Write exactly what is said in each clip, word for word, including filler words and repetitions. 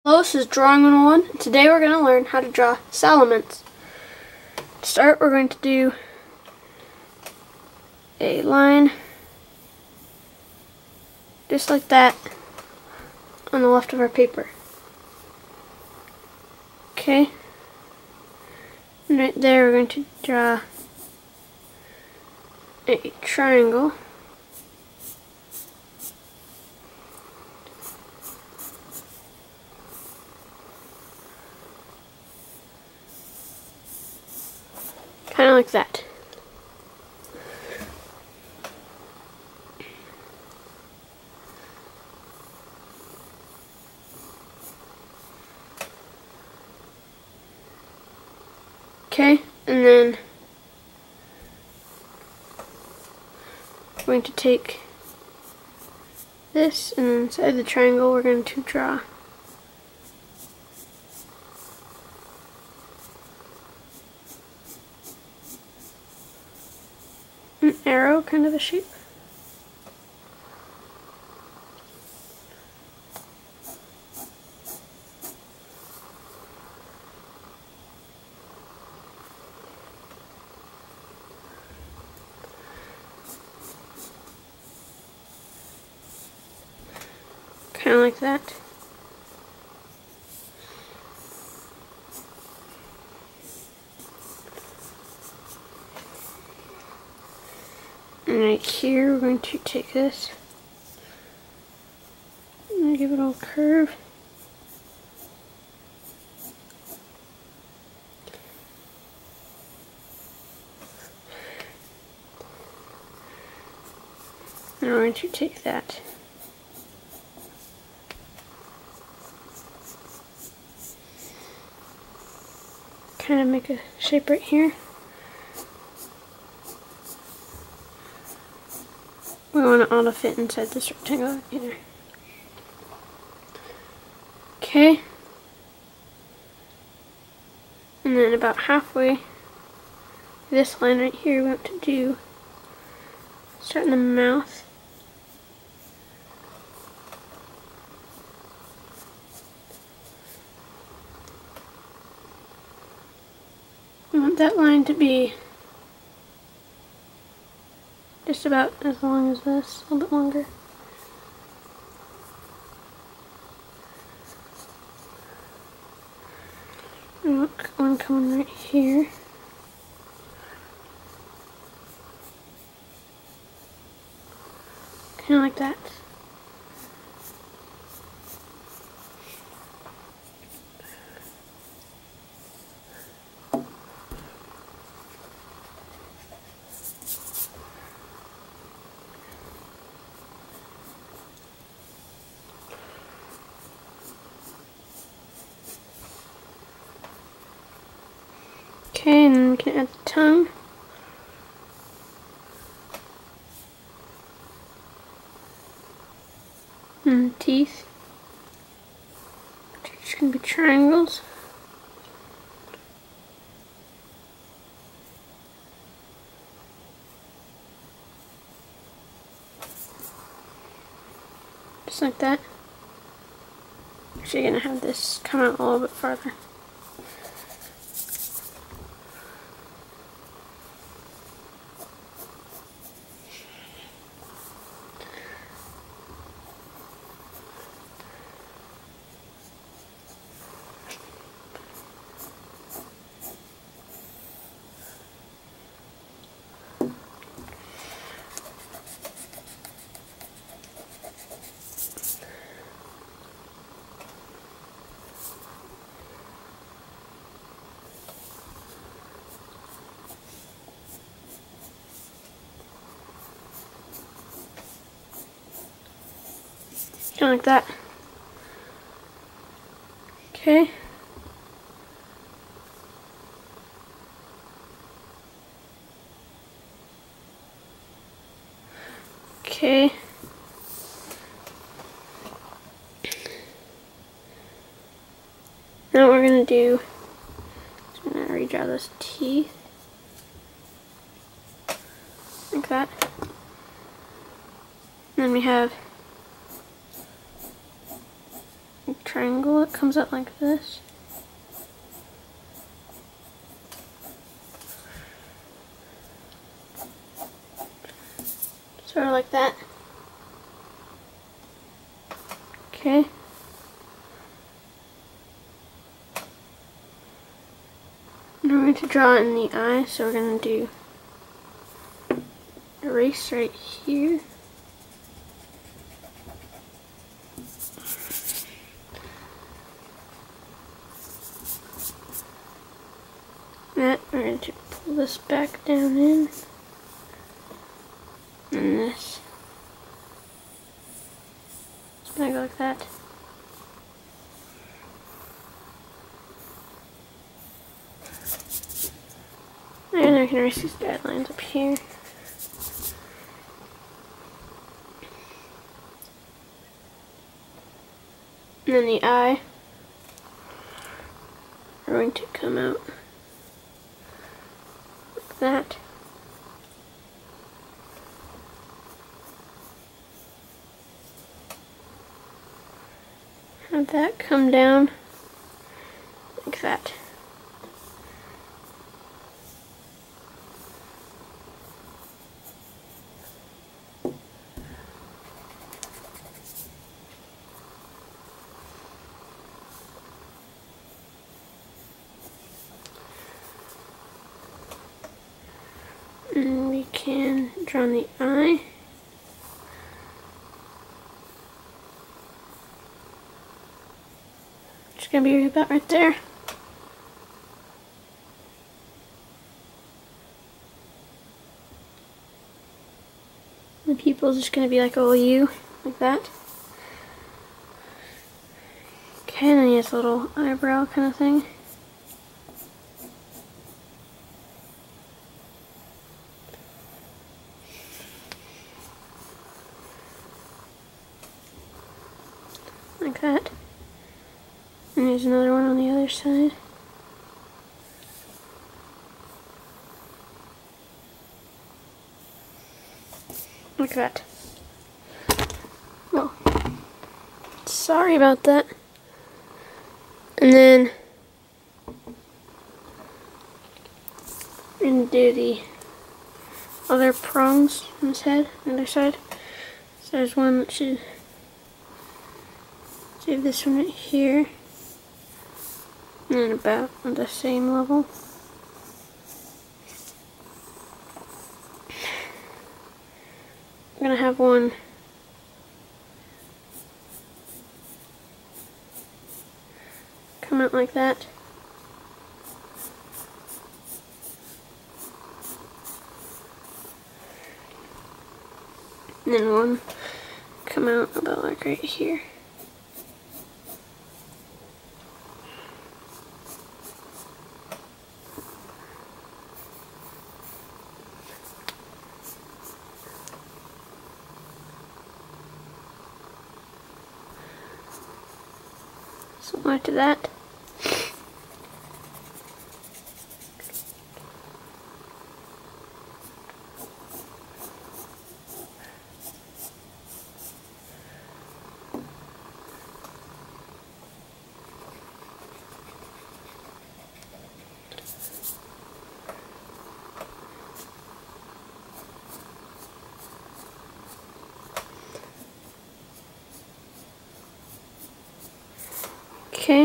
Hello, this is Drawing one oh one. Today we're going to learn how to draw salamence. To start, we're going to do a line just like that on the left of our paper. Okay, and right there we're going to draw a triangle. Kind of like that. Okay, and then we're going to take this, and inside the triangle we're going to draw an arrow, kind of a shape. Kind of like that. And right here, we're going to take this and give it a little curve. And we're going to take that kind of make a shape right here. We want it all to fit inside this rectangle either. Okay. And then about halfway, this line right here, we want to do, start in the mouth. We want that line to be just about as long as this, a little bit longer. And look, one coming right here. Kind of like that. Okay, and then we can add the tongue. And the teeth. Which can be triangles. Just like that. Actually, gonna have this come out a little bit farther. Kind of like that. Okay. Okay. Now what we're going to do is I'm going to redraw those teeth. Like that. And then we have triangle, it comes out like this. Sort of like that. Okay. And we're going to draw in the eye, so we're going to do erase right here. That, we're going to pull this back down in. And this. It's going to go like that. And then we can erase these guidelines up here. And then the eye are going to come out like that. Have that come down like that. And we can draw in the eye. It's gonna be about right there. The pupil's just gonna be like a little U, like that. Okay, and then he has a little eyebrow kind of thing. Like that. And there's another one on the other side. Like that. Well, sorry about that. And then we're going to do the other prongs on his head, on the other side. So there's one that should do this one right here. And then about on the same level. I'm gonna have one come out like that. And then one come out about like right here. Similar to that. Okay.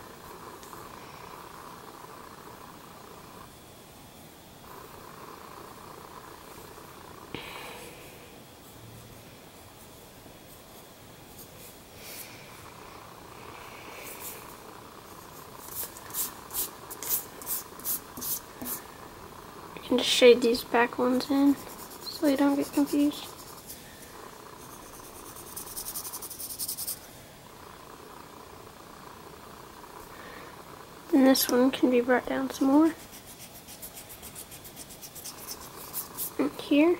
You can just shade these back ones in so you don't get confused. And this one can be brought down some more. And here.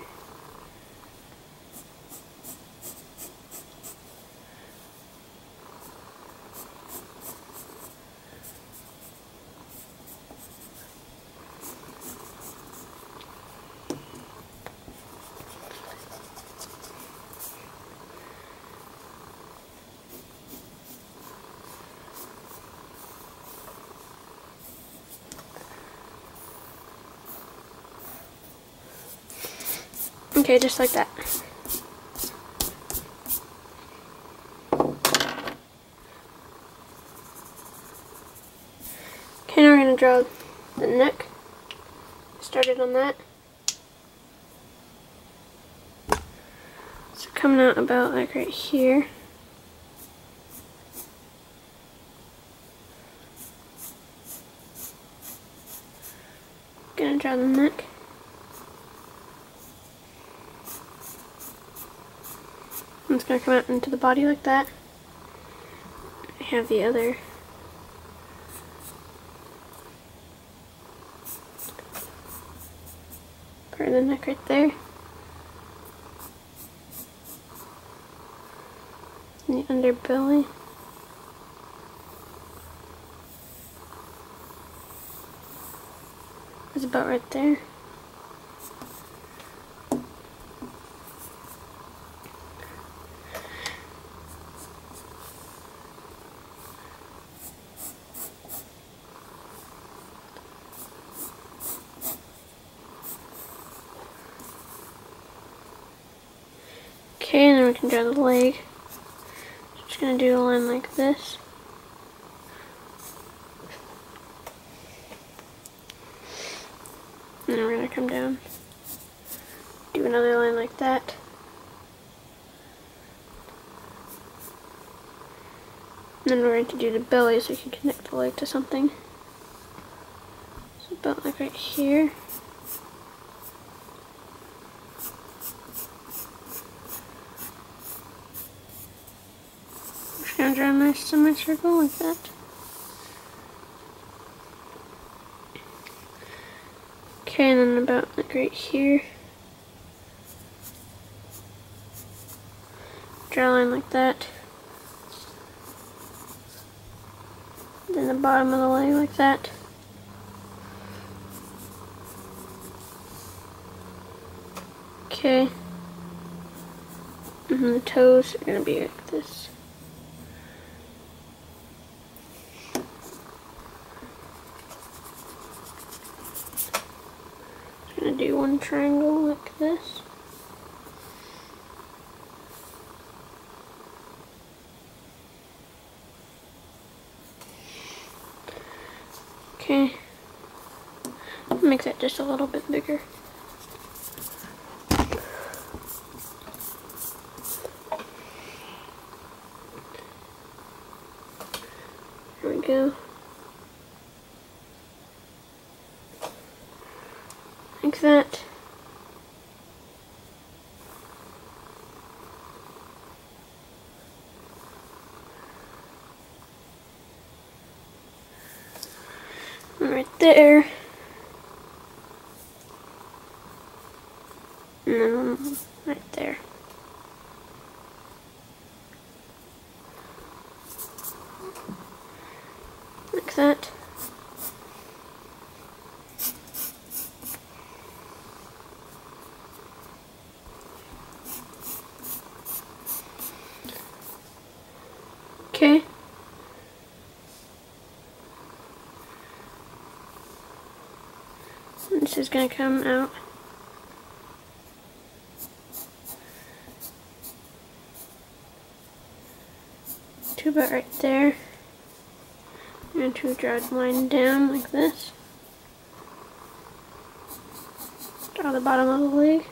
Okay, just like that. Okay, now we're going to draw the neck. Started on that. So coming out about like right here. Gonna draw the neck. And it's gonna come out into the body like that. I have the other part of the neck right there. And the underbelly. It's about right there. Okay, and then we can draw the leg. Just gonna do a line like this. And then we're gonna come down, do another line like that. And then we're going to do the belly so we can connect the leg to something. So about like right here. I'm just gonna draw a nice semicircle like that. Okay, and then about like right here. Draw a line like that. Then the bottom of the leg like that. Okay. And then the toes are gonna be like this. I'm gonna do one triangle like this. Okay, make that just a little bit bigger. There we go. Like that. Right there. And then one right there. Like that. Okay. This is going to come out. To about right there. I'm going to draw a line down like this. Draw the bottom of the leg.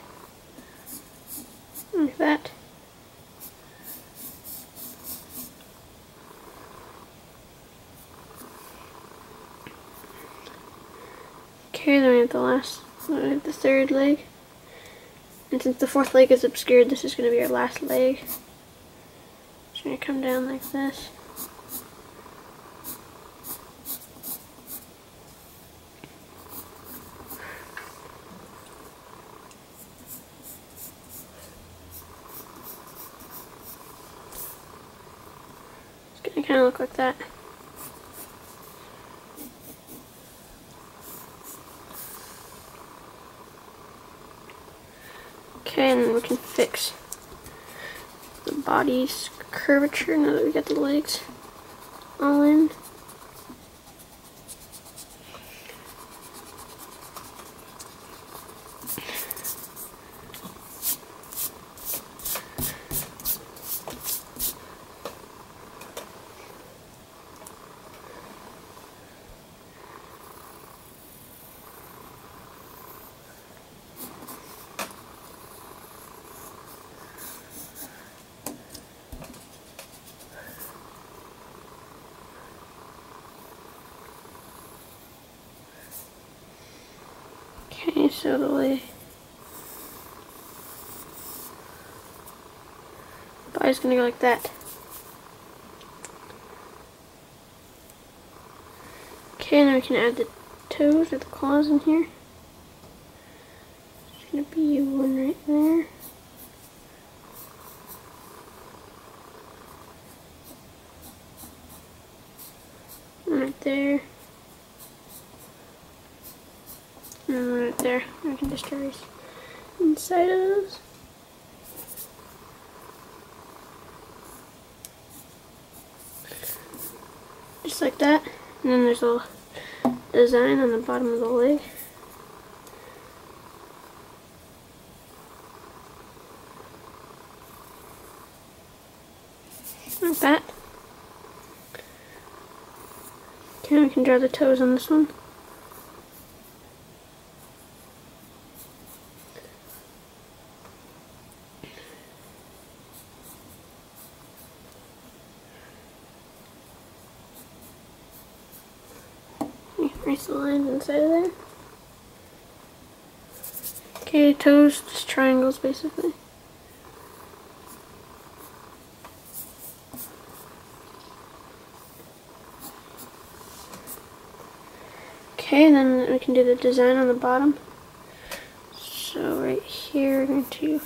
Like that. Okay, then we have the last, we have the third leg. And since the fourth leg is obscured, this is going to be our last leg. It's going to come down like this. It's going to kind of look like that. Okay, and then we can fix the body's curvature now that we got the legs all in. Okay, so the way the body's gonna go like that. Okay, now we can add the toes or the claws in here. There's gonna be one right there. One right there. And one right there. I can just trace inside of those. Just like that. And then there's a little design on the bottom of the leg. Like that. Okay, we can draw the toes on this one. Trace the lines inside of there. Okay, toes, just triangles basically. Okay, then we can do the design on the bottom. So right here we're going to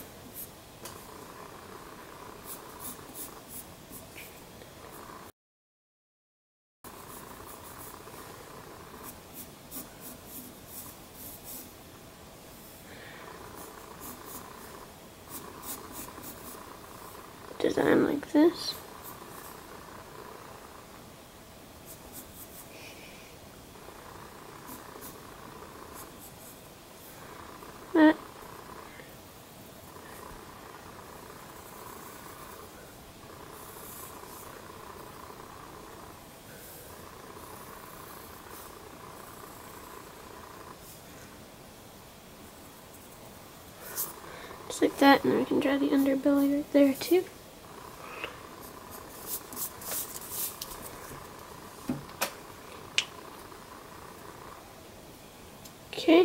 design like this. That. Just like that, and then we can draw the underbelly right there too. Okay.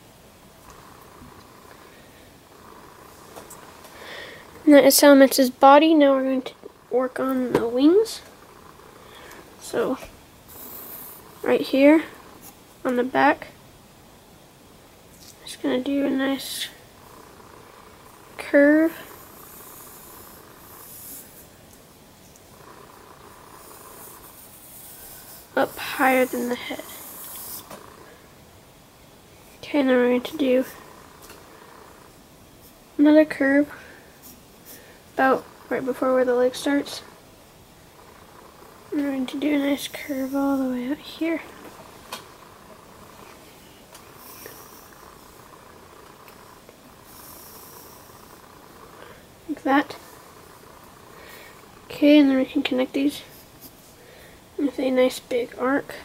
And that is Salamentz's body. Now we're going to work on the wings. So, right here on the back, just going to do a nice curve. Up higher than the head. Okay, and then we're going to do another curve about right before where the leg starts. And we're going to do a nice curve all the way out here. Like that. Okay, and then we can connect these with a nice big arc.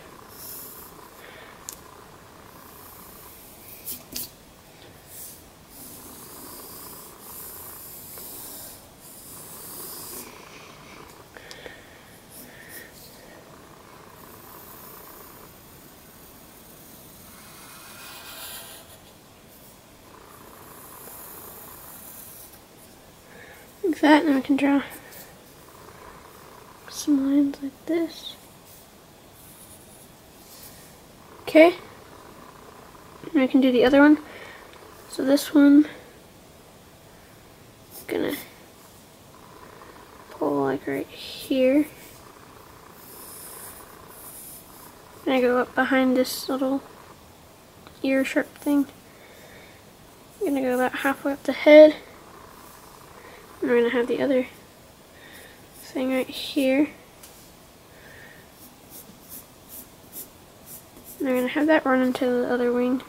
Like that, and we can draw some lines like this. Okay, and we can do the other one. So this one, I'm gonna pull like right here. And I go up behind this little ear sharp thing. I'm gonna go about halfway up the head. And we're gonna have the other thing right here. And we're gonna have that run into the other wing.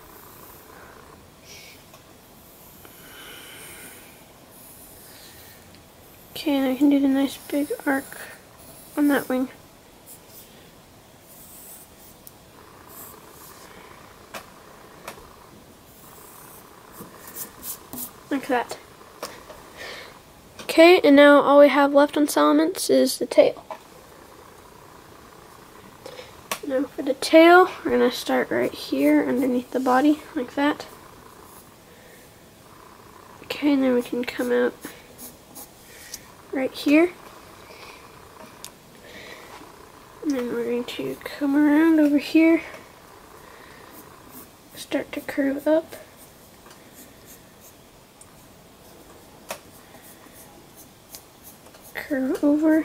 Okay, and I can do the nice big arc on that wing. Like that. Okay, and now all we have left on Salamentz is the tail. Now for the tail, we're going to start right here underneath the body, like that. Okay, and then we can come out right here. And then we're going to come around over here, start to curve up. Curve over.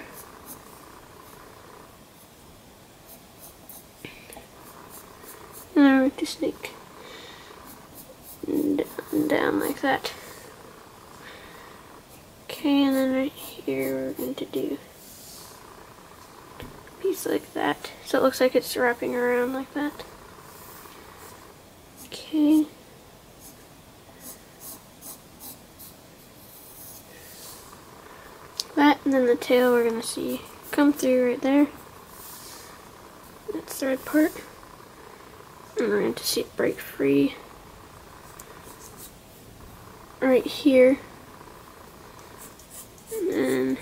And then we're going to snake down, down like that. Okay, and then right here we're going to do a piece like that. So it looks like it's wrapping around like that. Okay. That, and then the tail we're going to see come through right there. That's the red part. And we're going to see it break free right here. And then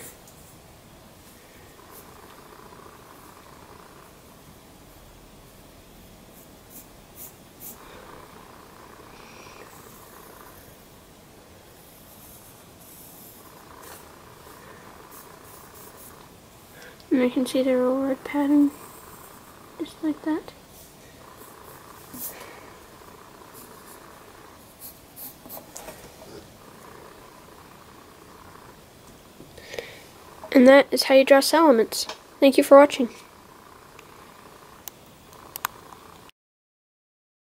and I can see the little red pattern just like that. And that is how you draw salamence. Thank you for watching.